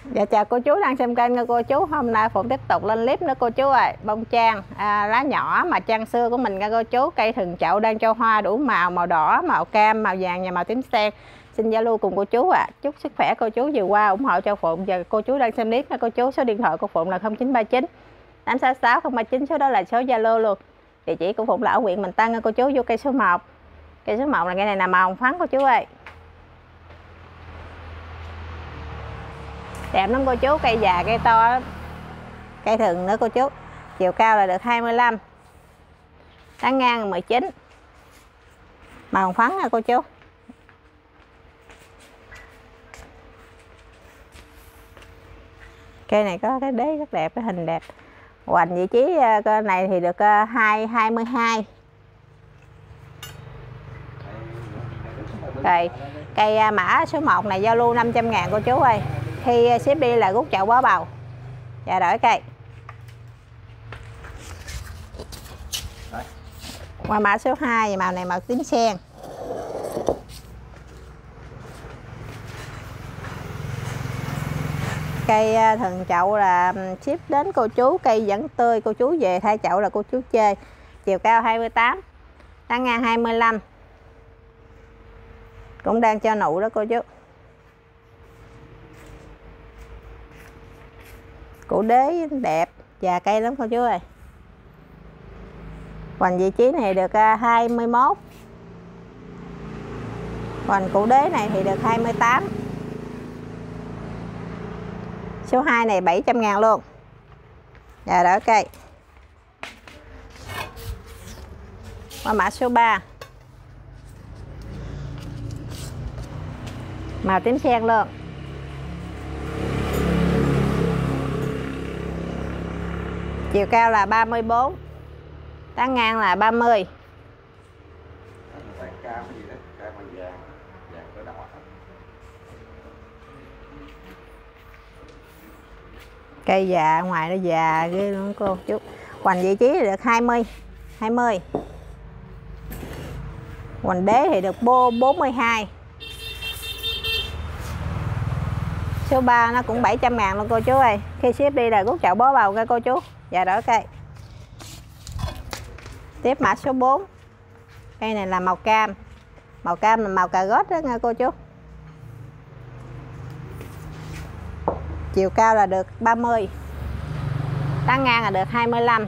Dạ chào cô chú đang xem kênh nha cô chú. Hôm nay Phụng tiếp tục lên clip nữa cô chú ơi. Bông trang lá nhỏ mà trang xưa của mình nha cô chú. Cây thường chậu đang cho hoa đủ màu, màu đỏ, màu cam, màu vàng và màu tím sen. Xin giao lưu cùng cô chú ạ. Chúc sức khỏe cô chú vừa qua ủng hộ cho Phụng và cô chú đang xem clip nha cô chú. Số điện thoại của Phụng là 0939 866 039, số đó là số Zalo luôn. Địa chỉ của Phụng là ở huyện Bình Tân nha cô chú, vô cây số 1. Cây số 1 là cây này là màu hồng phấn cô chú ơi. Đẹp lắm cô chú, cây già cây to lắm. Cây thường nữa cô chú. Chiều cao là được 25, tán ngang là 19, màu hồng phấn nha cô chú. Cây này có cái đế rất đẹp, cái hình đẹp. Hoành vị trí cây này thì được 22. Rồi cây mã số 1 này giao lưu 500.000 cô chú ơi. Khi ship đi là rút chậu bó bầu. Dạ đổi cây. Qua mã số 2, màu này màu tím sen. Cây thường chậu là ship đến cô chú, cây vẫn tươi, cô chú về thay chậu là cô chú chê. Chiều cao 28, tán ngang 25. Cũng đang cho nụ đó cô chú. Củ đế đẹp, già cây lắm cô chú ơi. Hoành vị trí này được 21. Hoành củ đế này thì được 28. Số 2 này 700.000 luôn. Dạ đỡ cây. Qua mã số 3. Màu tím sen luôn. Chiều cao là 34, tán ngang là 30. Cây già, ngoài nó già ghê luôn cô chú. Hoành vị trí thì được 20. Hoành đế thì được 42. Số 3 nó cũng 700.000 luôn cô chú ơi. Khi ship đi là rút chậu bó bầu nha cô chú. Dạ đổi cây. Tiếp mã số 4. Cây này là màu cam. Màu cam là màu cà rốt đó nha cô chú. Chiều cao là được 30, tán ngang là được 25.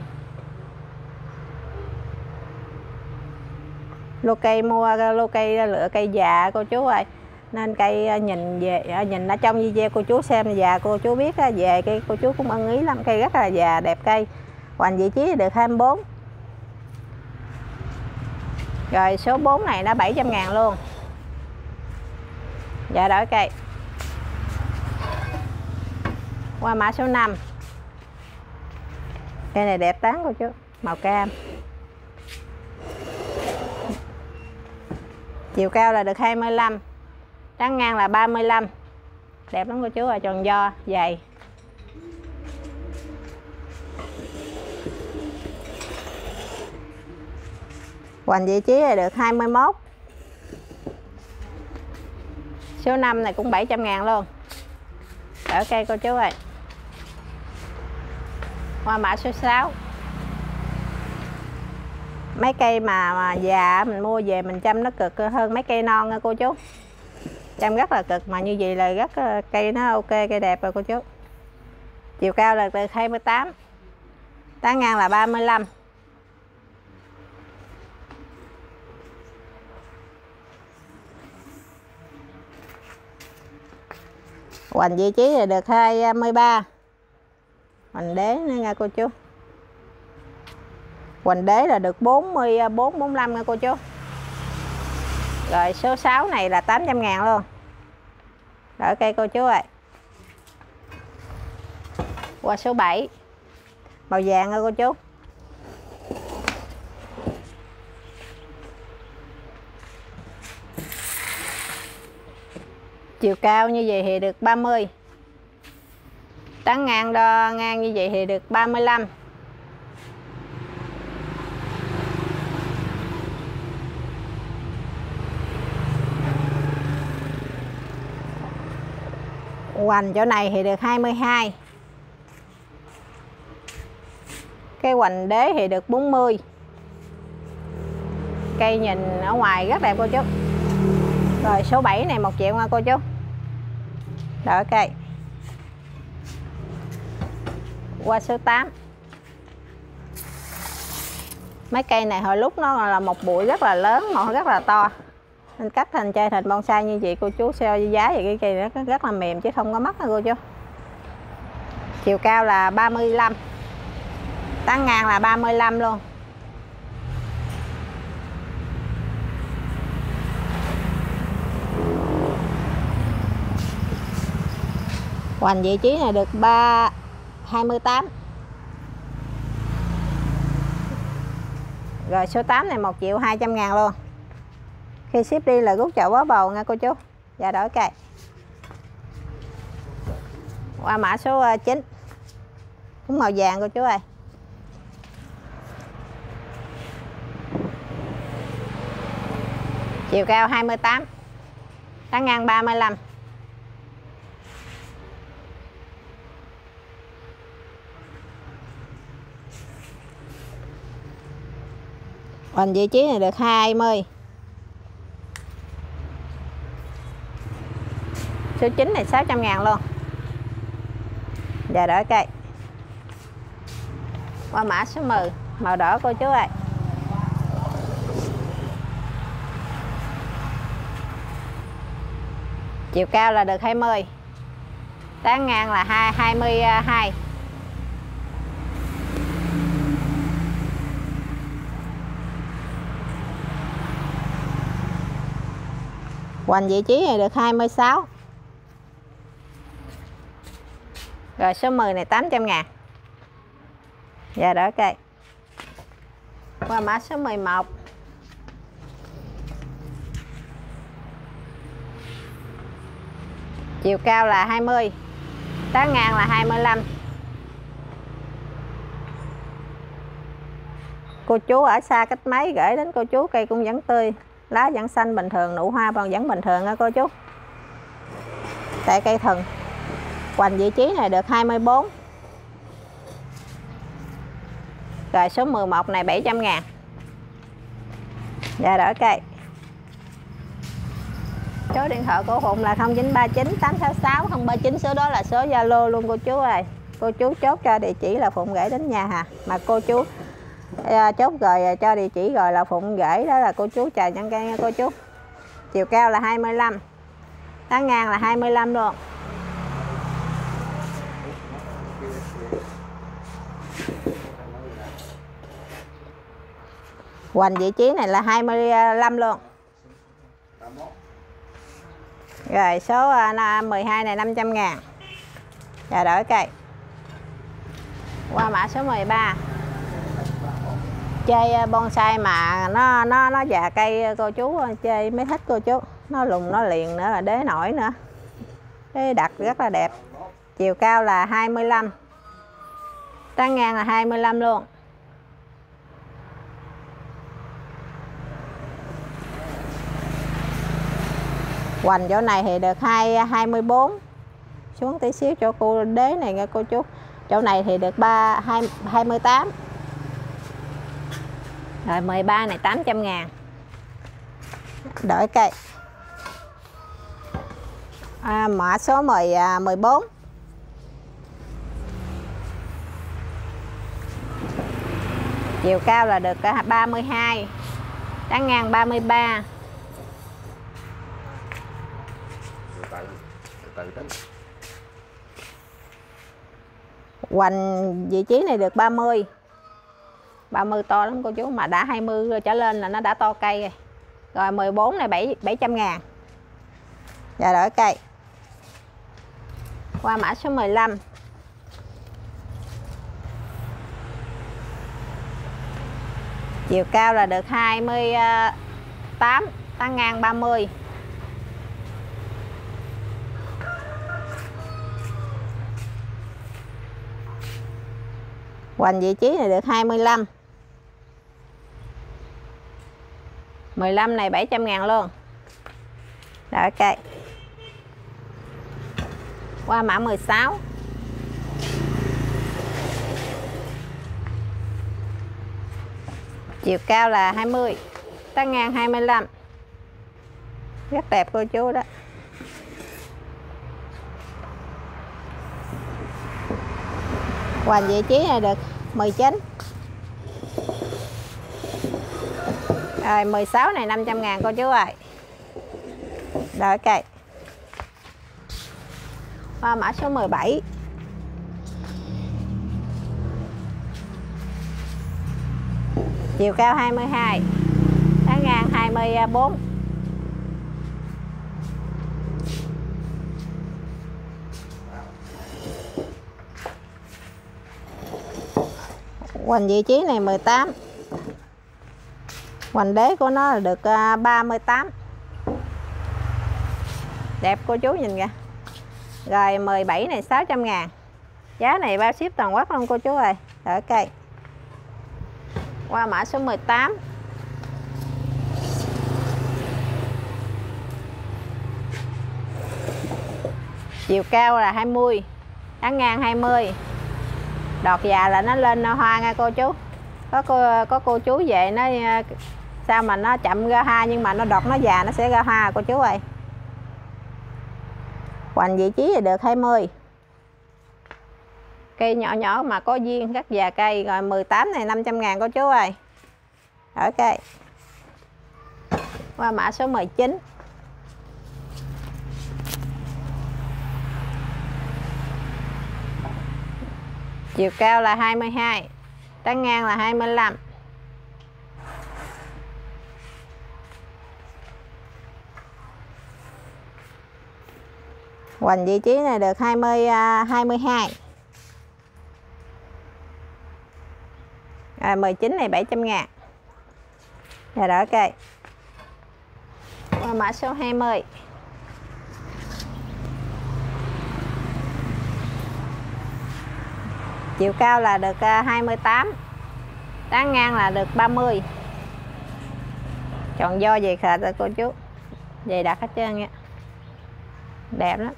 Lô cây lựa cây già cô chú ơi. Nên cây nhìn ở trong video cô chú xem già cô chú biết về cây cô chú cũng ưng ý lắm. Cây rất là già, đẹp cây. Hoành vị trí được 24. Rồi số 4 này nó 700.000 luôn. Dạ đổi cây. Qua mã số 5. Cây này đẹp tán cô chú, màu cam. Chiều cao là được 25, tán ngang là 35. Đẹp lắm cô chú ơi, tròn do, dày. Hoành vị trí là được 21. Số 5 này cũng 700.000 luôn. Ở cây cô chú ơi. Qua mã số 6. Mấy cây mà già mình mua về mình chăm nó cực hơn mấy cây non nha cô chú. Chăm rất là cực mà như vậy là rất cây nó ok, cây đẹp rồi cô chú. Chiều cao là từ 28, tán ngang là 35. Hoành vị trí là được 23. Hoành đế nữa nha cô chú. Hoành đế là được 44, 45 nha cô chú. Rồi số 6 này là 800.000 luôn. Rồi cây cô chú ơi. Qua số 7. Màu vàng nha cô chú. Chiều cao như vậy thì được 30. Tán ngang đo ngang như vậy thì được 35. Hoành chỗ này thì được 22. Cái hoành đế thì được 40. Cây nhìn ở ngoài rất đẹp cô chú. Rồi số 7 này 1 triệu nha cô chú. Đỡ cây. Qua số 8. Mấy cây này hồi lúc nó là một bụi rất là lớn, ngọn rất là to, nên cắt thành chơi thành bonsai như vậy cô chú. So với giá vậy cái cây nó rất là mềm chứ không có mắc nha cô chú. Chiều cao là 35, tán ngang là 35 luôn. Hoành vị trí này được 28. Rồi số 8 này 1 triệu 200 ngàn luôn. Khi ship đi là rút chậu bó bầu nha cô chú. Và đổi cây. Qua mã số 9. Cũng màu vàng cô chú ơi. Chiều cao 28, tán ngang 35. Hoành vị trí này được 20. Số 9 này 600 ngàn luôn. Và đổi cây. Qua mã số 10, màu đỏ cô chú ơi. Chiều cao là được 20, tán ngang là 22. Hoành vị trí này được 26. Rồi số 10 này 800 ngàn. Và đổi cây. Qua mã số 11. Chiều cao là 20, tán ngang là 25. Cô chú ở xa cách máy gửi đến cô chú cây cũng vẫn tươi, lá vẫn xanh bình thường, nụ hoa vẫn bình thường nha cô chú. Tại cây thần. Hoành vị trí này được 24. Rồi số 11 này 700 ngàn. Và đổi cây. Số điện thoại của Phụng là 0939 866 039, số đó là số Zalo luôn cô chú ơi. Cô chú chốt cho địa chỉ là Phụng gửi đến nhà hà. Mà cô chú chốt rồi cho địa chỉ rồi là Phụng gửi đó là cô chú chờ nhân cây nha cô chú. Chiều cao là 25, tán ngang là 25 luôn. Hoành vị trí này là 25 luôn. Rồi số 12 này 500 ngàn. Và đổi cây. Qua mã số 13. Chơi bonsai mà nó già cây cô chú chơi mới thích cô chú. Nó lùng nó liền nữa là đế nổi nữa. Đế đặt rất là đẹp. Chiều cao là 25, tán ngang là 25 luôn. Hoành chỗ này thì được 24. Xuống tí xíu chỗ cô đế này nghe cô chú. Chỗ này thì được 28. Rồi 13 này 800 ngàn. Đổi cây. Mã số 14. Chiều cao là được 32, tán ngang 33. Hoành vị trí này được 30. 30 to lắm cô chú, mà đã 20 trở lên là nó đã to cây rồi. Rồi 14 này 700 ngàn. Và đổi cây. Qua mã số 15. Chiều cao là được 28, tán ngang 30. Hoành vị trí này được 25. 15 này 700 ngàn luôn. Đổi cây. Qua mã 16. Chiều cao là 20, tán ngang 25. Rất đẹp cô chú đó. Hoành vị trí này được 19. Rồi 16 này 500.000 cô chú ơi. Rồi ok. Qua mã số 17. Chiều cao 22, tán ngang 24. Hoành vị trí này 18. Hoành đế của nó là được 38. Đẹp cô chú nhìn kìa. Rồi 17 này 600.000. Giá này bao ship toàn quốc luôn cô chú ơi. Rồi ok. Qua mã số 18. Chiều cao là 20, tán ngang 20. Đọt già là nó lên hoa nha cô chú. Có cô chú về nó sao mà nó chậm ra hoa, nhưng mà nó đọt nó già nó sẽ ra hoa cô chú ơi. Hoành vị trí là được 20. Cây nhỏ nhỏ mà có duyên rất già cây. Rồi 18 này 500.000 cô chú ơi. Ok. Qua mã số 19. Chiều cao là 22, tán ngang là 25. Hoành vị trí này được 22. Rồi 19 này 700.000. Rồi đó ok. Qua mã số 20. Chiều cao là được 28, tán ngang là được 30. Chọn do về khệt rồi cô chú. Về đặt hết trơn nha. Đẹp lắm.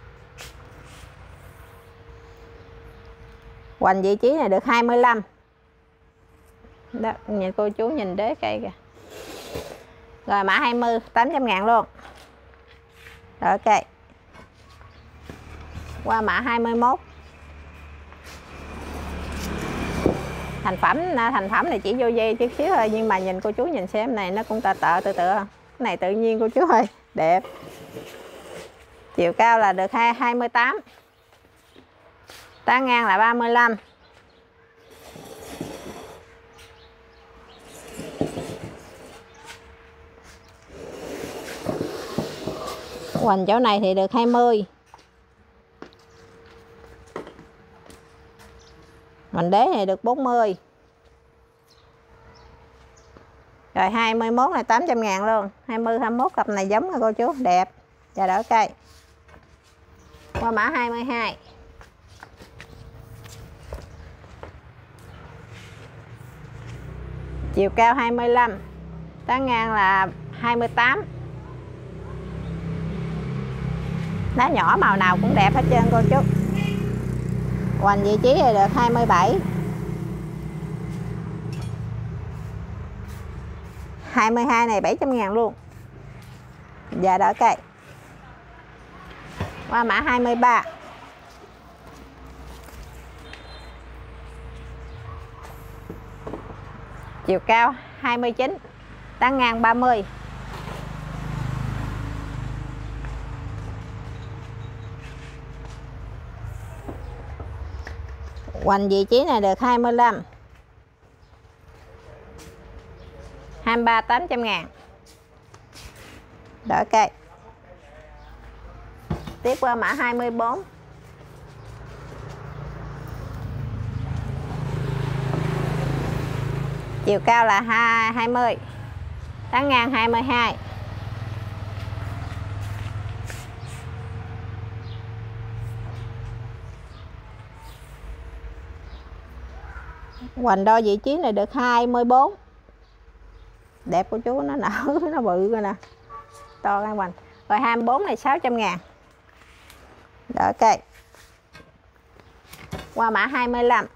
Hoành vị trí này được 25. Đó, nhìn cô chú nhìn đế cây kìa. Rồi mã 20, 800.000 luôn. Rồi ok. Qua mã 21. Thành phẩm này chỉ vô dây chút xíu thôi, nhưng mà nhìn cô chú nhìn xem này nó cũng tự tự không? Cái này tự nhiên cô chú ơi, đẹp. Chiều cao là được 28, tán ngang là 35. Hoành chỗ này thì được 20. Hoành đế này được 40. Rồi 21 này 800.000 luôn. 20, 21 cặp này giống rồi cô chú, đẹp. Và đỡ cây. Qua mã 22. Chiều cao 25, tán ngang là 28. Lá nhỏ màu nào cũng đẹp hết trơn cô chú. Hoành vị trí này được 27. 22 này 700.000 luôn. Và đỡ cây. Qua mã 23. Chiều cao 29, tán ngang 30. Hoành vị trí này được 25. 23, 800.000. Đỡ cây. Tiếp qua mã 24. Chiều cao là 20, tán ngang 22. Hoành đo vị trí này được 24. Đẹp của chú, nó nở nó bự rồi nè, to ra hoành. Rồi 24 này 600.000. Đỡ cây. Qua mã 25.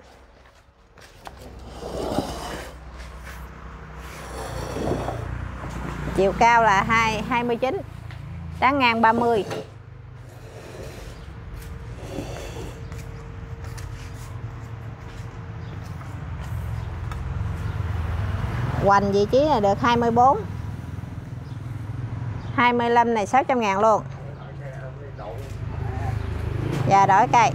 Chiều cao là 29, tán ngang 30. Hoành vị trí là được 24. 25 này 600.000 luôn. Và đổi cây.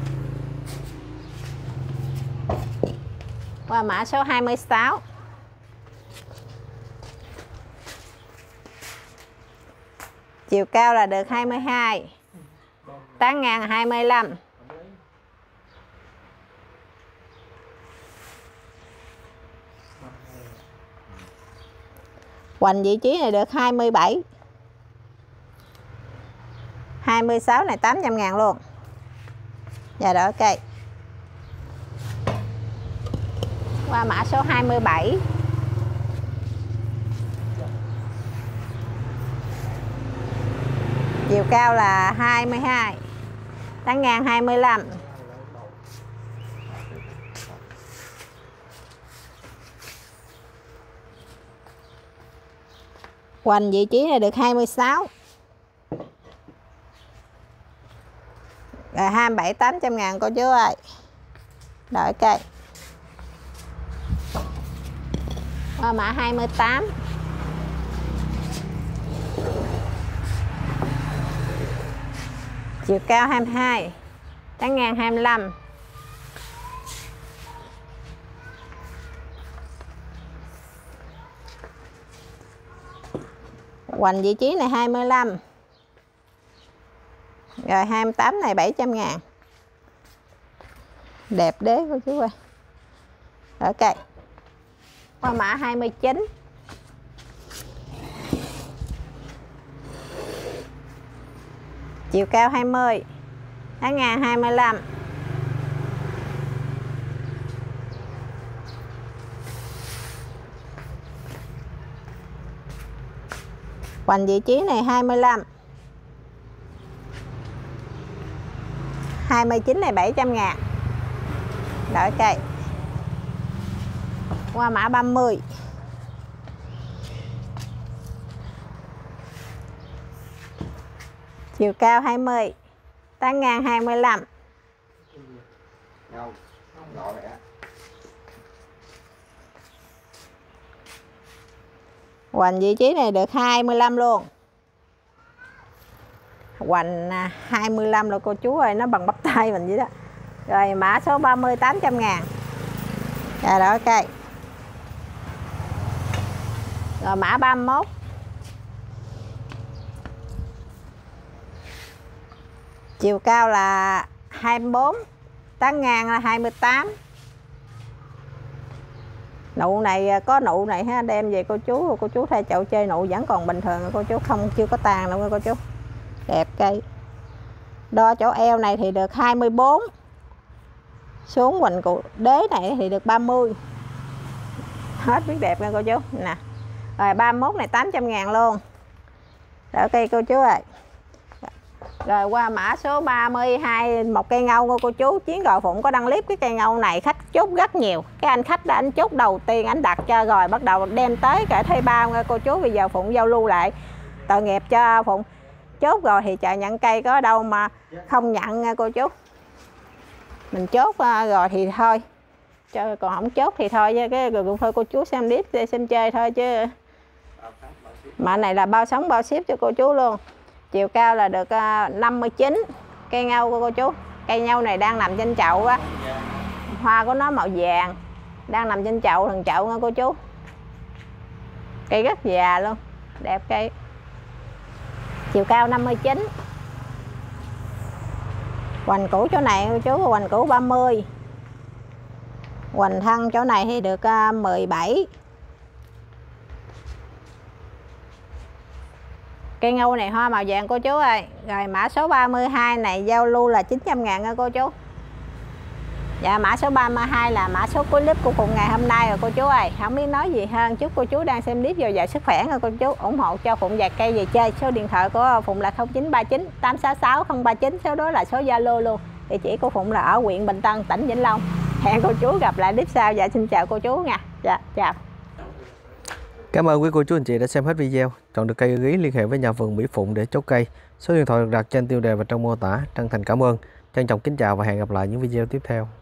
Qua mã số 26. Chiều cao là được 22, tán ngang 25. Hoành vị trí này được 27. 26 này 800.000 luôn. Và đổi cây. Qua mã số 27. Chiều cao là 22, tán ngang 25. Hoành vị trí này được 26. Rồi 27 800.000 cô chú ơi. Đổi cây. Qua mã 28. Chiều cao 22, tán ngang 25. Hoành vị trí này 25. Rồi 28 này 700.000. Đẹp đế cô chú ơi. Ở cây. Qua mã 29. Chiều cao 20, tán ngang 25. Hoành vị trí này 25. 29 này 700.000. Đổi cây. Qua mã 30. Chiều cao 20, tán ngang 25. Hoành vị trí này được 25 luôn. Hoành 25 rồi cô chú ơi, nó bằng bắp tay mình vậy đó. Rồi mã số 30 800.000. Rồi đó cây. Rồi mã 31. Chiều cao là 24, tán ngang là 28. Nụ này có nụ này ha, đem về cô chú thay chậu chơi nụ vẫn còn bình thường, cô chú không chưa có tàn đâu cô chú. Đẹp cây. Đo chỗ eo này thì được 24. Xuống hoành cụ đế này thì được 30. Hết biết đẹp nha cô chú. Nè. Rồi 31 này 800.000 luôn. Đỡ cây cô chú ơi. Rồi qua mã số 32, một cây ngâu cô chú. Chiến Gò Phụng có đăng clip cái cây ngâu này khách chốt rất nhiều. Cái anh khách đã anh chốt đầu tiên anh đặt cho rồi bắt đầu đem tới cả thay bao nha cô chú. Bây giờ Phụng giao lưu lại. Tội nghiệp cho Phụng. Chốt rồi thì chờ nhận cây có đâu mà không nhận nha cô chú. Mình chốt rồi thì thôi. Còn không chốt thì thôi, cái rồi thôi cô chú xem clip xem chơi thôi chứ. Mà này là bao sống bao ship cho cô chú luôn. Chiều cao là được 59. Cây ngâu của cô chú. Cây ngâu này đang nằm trên chậu á. Hoa của nó màu vàng. Đang nằm trên chậu thằng chậu nha cô chú. Cây rất già luôn. Đẹp cây. Chiều cao 59. Hoành củ chỗ này cô chú, hoành củ 30. Hoành thân chỗ này thì được 17. Cây ngâu này hoa màu vàng cô chú ơi. Rồi mã số 32 này giao lưu là 900.000 nha cô chú. Dạ, mã số 32 là mã số cuối clip của Phụng ngày hôm nay rồi cô chú ơi. Không biết nói gì hơn, chúc cô chú đang xem clip dồi dào sức khỏe nha cô chú. Ủng hộ cho Phụng vài cây về chơi. Số điện thoại của Phụng là 0939 866 039, số đó là số Zalo luôn. Địa chỉ của Phụng là ở huyện Bình Tân, tỉnh Vĩnh Long. Hẹn cô chú gặp lại clip sau. Dạ, xin chào cô chú nha. Dạ, chào. Cảm ơn quý cô chú anh chị đã xem hết video. Chọn được cây ưng ý liên hệ với nhà vườn Mỹ Phụng để chốt cây. Số điện thoại được đặt trên tiêu đề và trong mô tả. Chân thành cảm ơn. Trân trọng kính chào và hẹn gặp lại những video tiếp theo.